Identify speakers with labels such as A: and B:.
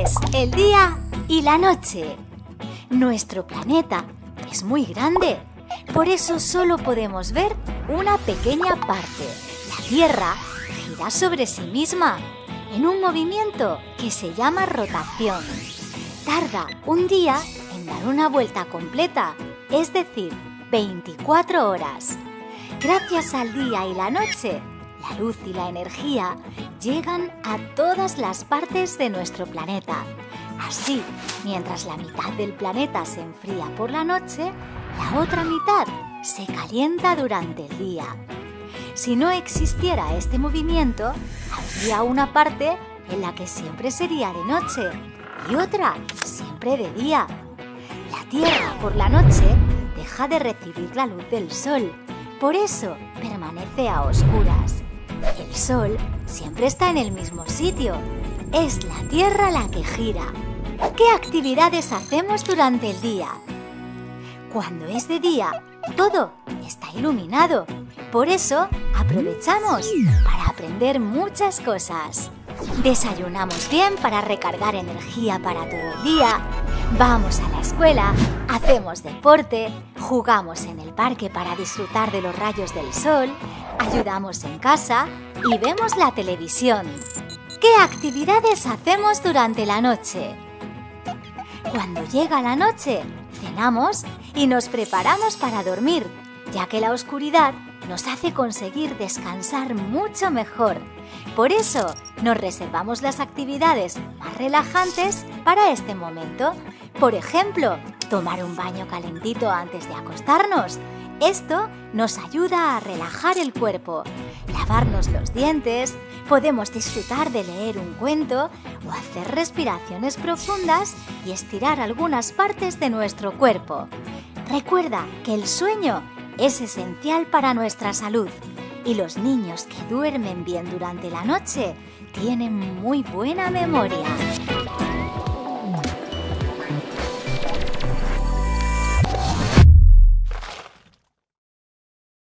A: es el día y la noche. Nuestro planeta es muy grande, por eso solo podemos ver una pequeña parte. La Tierra gira sobre sí misma en un movimiento que se llama rotación. Tarda un día en dar una vuelta completa, es decir, 24 horas. Gracias al día y la noche, la luz y la energía llegan a todas las partes de nuestro planeta. Así, mientras la mitad del planeta se enfría por la noche, la otra mitad se calienta durante el día. Si no existiera este movimiento, habría una parte en la que siempre sería de noche y otra siempre de día. La Tierra por la noche deja de recibir la luz del Sol, por eso permanece a oscuras. El Sol siempre está en el mismo sitio, es la Tierra la que gira. ¿Qué actividades hacemos durante el día? Cuando es de día, todo está iluminado. Por eso aprovechamos para aprender muchas cosas. Desayunamos bien para recargar energía para todo el día. Vamos a la escuela, hacemos deporte, jugamos en el parque para disfrutar de los rayos del sol, ayudamos en casa y vemos la televisión. ¿Qué actividades hacemos durante la noche? Cuando llega la noche, cenamos y nos preparamos para dormir, ya que la oscuridad nos hace conseguir descansar mucho mejor. Por eso, nos reservamos las actividades más relajantes para este momento. Por ejemplo, tomar un baño calentito antes de acostarnos. Esto nos ayuda a relajar el cuerpo. Lavarnos los dientes, podemos disfrutar de leer un cuento o hacer respiraciones profundas y estirar algunas partes de nuestro cuerpo. Recuerda que el sueño es esencial para nuestra salud y los niños que duermen bien durante la noche tienen muy buena memoria.